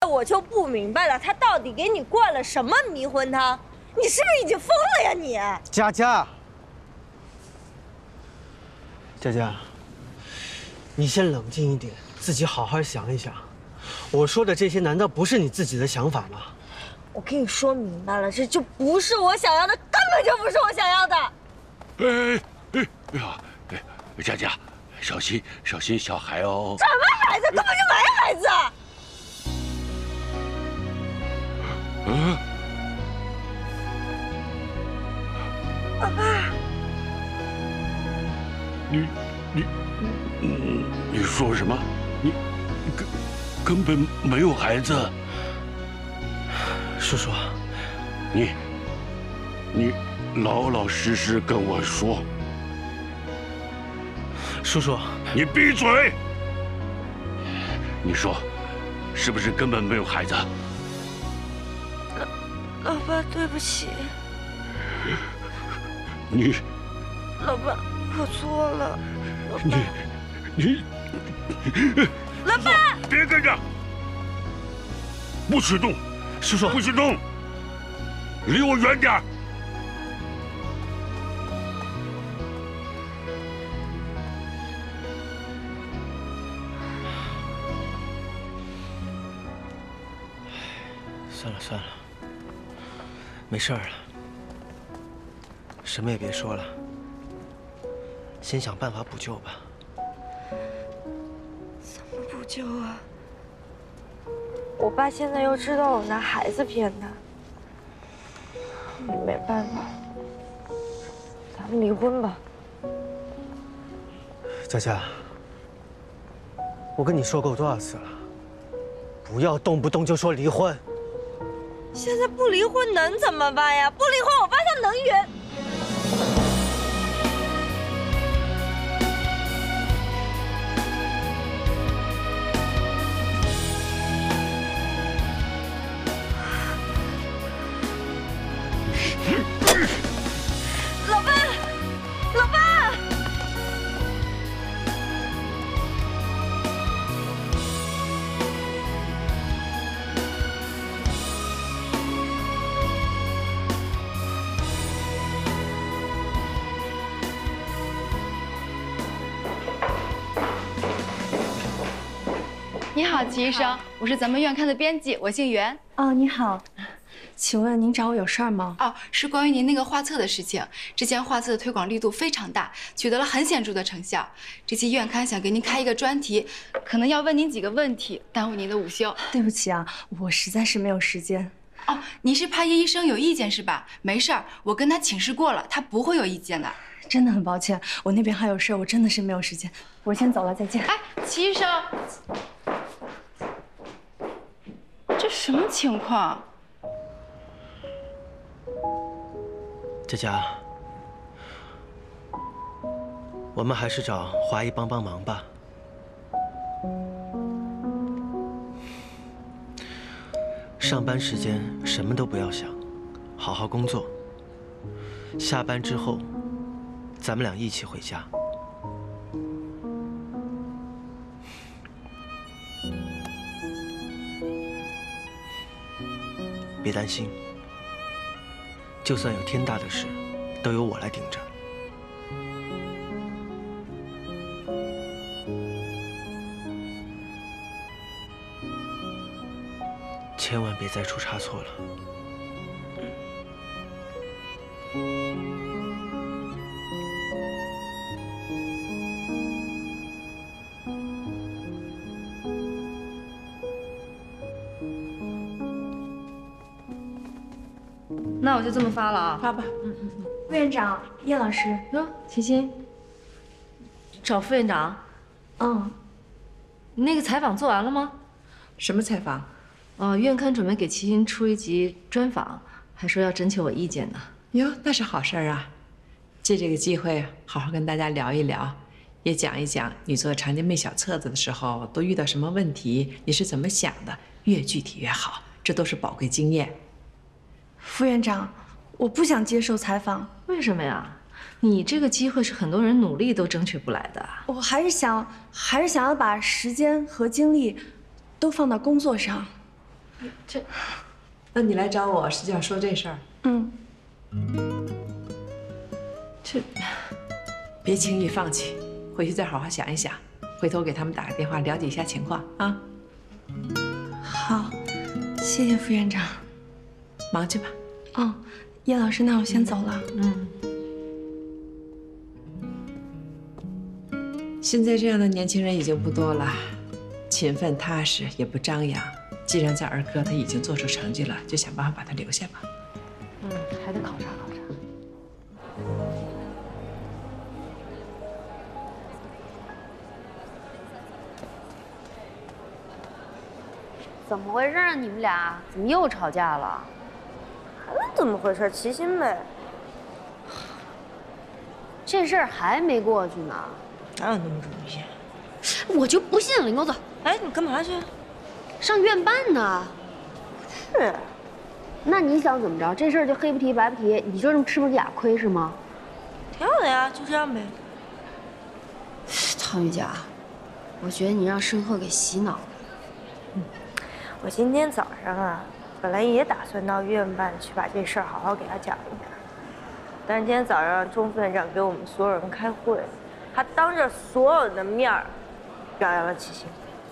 我就不明白了，他到底给你灌了什么迷魂汤？你是不是已经疯了呀你？ 佳佳，佳佳，你先冷静一点，自己好好想一想。我说的这些难道不是你自己的想法吗？ 我跟你说明白了，这就不是我想要的，根本就不是我想要的。 哎呀，佳佳，小心小孩哦。 什么孩子？根本就没孩子。老爸， 你说什么？你根本没有孩子。 叔叔， 你老老实实跟我说。 叔叔， 你闭嘴！你说，是不是根本没有孩子？ 老爸，对不起。老爸，我错了。老爸， 别跟着！不许动！ 叔叔， 不许动！离我远点！ 算了，没事了，什么也别说了，先想办法补救吧。 怎么补救啊？我爸现在又知道我拿孩子骗他，没办法，咱们离婚吧。 佳佳，我跟你说过多少次了，不要动不动就说离婚。 现在不离婚能怎么办呀？不离婚，我爸他能圆。老爸，老爸！ 你好，齐医生，我是咱们院刊的编辑，我姓袁。 哦，你好，请问您找我有事儿吗？ 哦，是关于您那个画册的事情。之前画册的推广力度非常大，取得了很显著的成效。这期院刊想给您开一个专题，可能要问您几个问题，耽误您的午休。 对不起啊，我实在是没有时间。 哦，你是怕叶医生有意见是吧？没事儿，我跟他请示过了，他不会有意见的。 真的很抱歉，我那边还有事儿，我真的是没有时间。我先走了，再见。 哎，齐医生，这什么情况？ 佳佳，我们还是找华医帮忙吧。上班时间什么都不要想，好好工作。下班之后，咱们俩一起回家。别担心，就算有天大的事，都由我来顶着。千万别再出差错了。 那我就这么发了啊， 发吧。副院长，叶老师。 哟，齐欣，找副院长。你那个采访做完了吗？ 什么采访？ 院刊准备给齐欣出一集专访，还说要征求我意见呢。 哟，那是好事儿啊！借这个机会，好好跟大家聊一聊，也讲一讲你做长津妹小册子的时候都遇到什么问题，你是怎么想的，越具体越好，这都是宝贵经验。 副院长，我不想接受采访。 为什么呀？你这个机会是很多人努力都争取不来的。 我还是想要把时间和精力都放到工作上。 这，那你来找我是想说这事儿？ 嗯， 这，别轻易放弃，回去再好好想一想，回头给他们打个电话了解一下情况啊。 好，谢谢副院长。 忙去吧。 哦，叶老师，那我先走了。 现在这样的年轻人已经不多了，勤奋踏实，也不张扬。既然在儿科他已经做出成绩了，就想办法把他留下吧。 还得考察考察。 怎么回事啊？你们俩怎么又吵架了？ 还能怎么回事？齐心呗。 这事儿还没过去呢。 哪有那么容易？ 我就不信了，你给我走。 哎，你干嘛去？ 上院办呢。 是。 那你想怎么着？这事儿就黑不提白不提，你就这么吃不起哑亏是吗？ 挺好的呀，就这样呗。 唐雨佳，我觉得你让申鹤给洗脑了。 我今天早上啊，本来也打算到医院办去把这事儿好好给他讲一讲，但是今天早上钟副院长给我们所有人开会，他当着所有人的面儿表扬了齐心。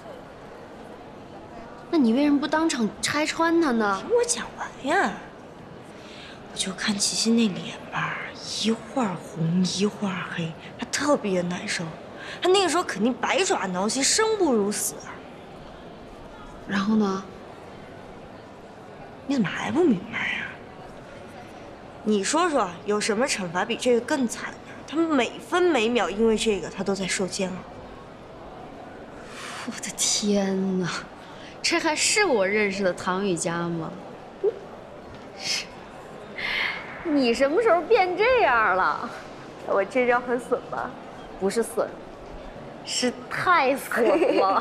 那你为什么不当场拆穿他呢？ 听我讲完呀。我就看齐心那脸吧，一会儿红一会儿黑，他特别难受。他那个时候肯定百爪挠心，生不如死。 然后呢？ 你怎么还不明白呀？你说说，有什么惩罚比这个更惨的？他每分每秒因为这个，他都在受煎熬。 我的天哪，这还是我认识的唐雨佳吗？你什么时候变这样了？ 我这招很损吧？ 不是损，是太损了。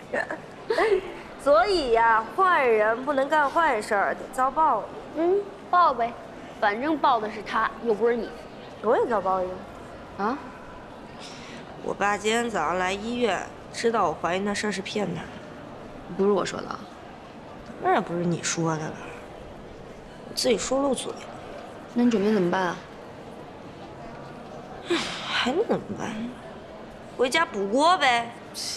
所以呀，坏人不能干坏事儿，得遭报应。 报呗，反正报的是他，又不是你。 我也遭报应啊！ 我爸今天早上来医院，知道我怀孕的事儿是骗他的。 不是我说的。 当然不是你说的了，我自己说漏嘴了。 那你准备怎么办啊？ 还能怎么办？回家补锅呗。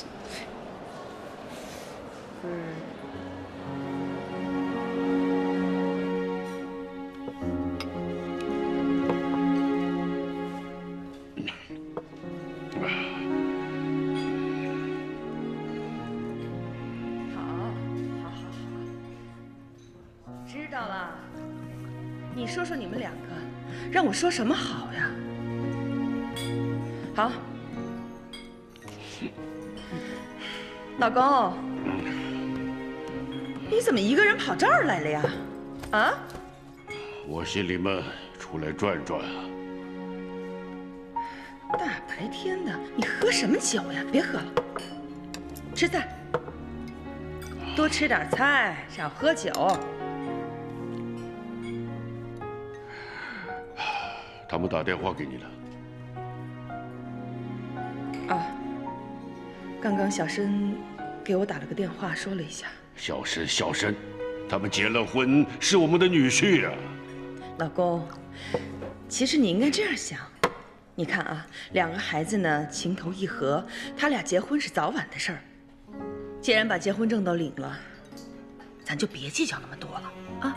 知道了，你说说你们两个，让我说什么好呀？好，老公，你怎么一个人跑这儿来了呀？啊？ 我心里闷，出来转转啊。 大白天的，你喝什么酒呀？别喝了，吃菜，多吃点菜，少喝酒。 他们打电话给你了。 啊，刚刚小申给我打了个电话，说了一下。 小申，他们结了婚，是我们的女婿啊。 老公，其实你应该这样想，你看啊，两个孩子呢情投意合，他俩结婚是早晚的事儿。既然把结婚证都领了，咱就别计较那么多了啊。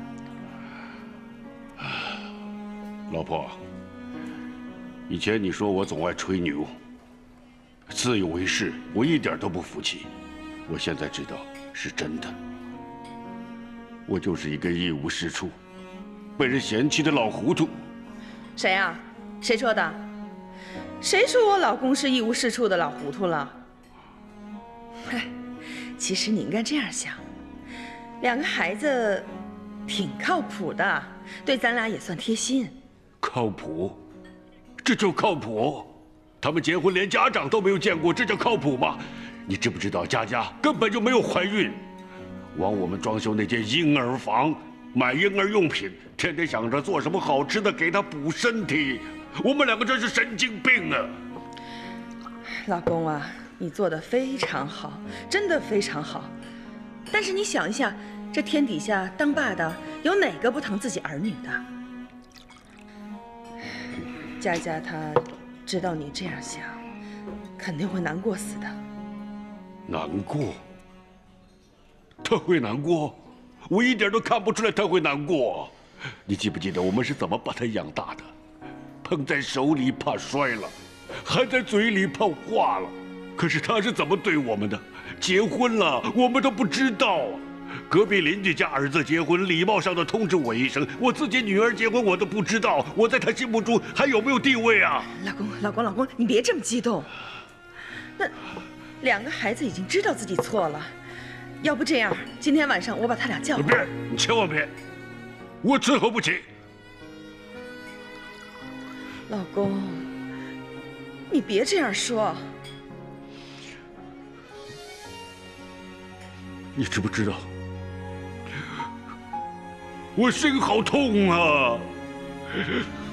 老婆，以前你说我总爱吹牛，自以为是，我一点都不服气。我现在知道是真的，我就是一个一无是处、被人嫌弃的老糊涂。 谁呀？谁说的？谁说我老公是一无是处的老糊涂了？哎，其实你应该这样想，两个孩子挺靠谱的，对咱俩也算贴心。 靠谱？这就靠谱？他们结婚连家长都没有见过，这叫靠谱吗？你知不知道佳佳根本就没有怀孕，往我们装修那间婴儿房，买婴儿用品，天天想着做什么好吃的给她补身体，我们两个真是神经病啊！ 老公啊，你做得非常好，真的非常好。但是你想一下， 这天底下当爸的有哪个不疼自己儿女的？佳佳她知道你这样想，肯定会难过死的。 难过？她会难过？我一点都看不出来她会难过。你记不记得我们是怎么把她养大的？捧在手里怕摔了，含在嘴里怕化了。可是她是怎么对我们的？结婚了，我们都不知道啊。隔壁邻居家儿子结婚，礼貌上的通知我一声。我自己女儿结婚，我都不知道，我在他心目中还有没有地位啊？ 老公，你别这么激动。那2个孩子已经知道自己错了，要不这样，今天晚上我把他俩叫回来。 别，你千万别，我伺候不起。 老公，你别这样说。 你知不知道？我心好痛啊！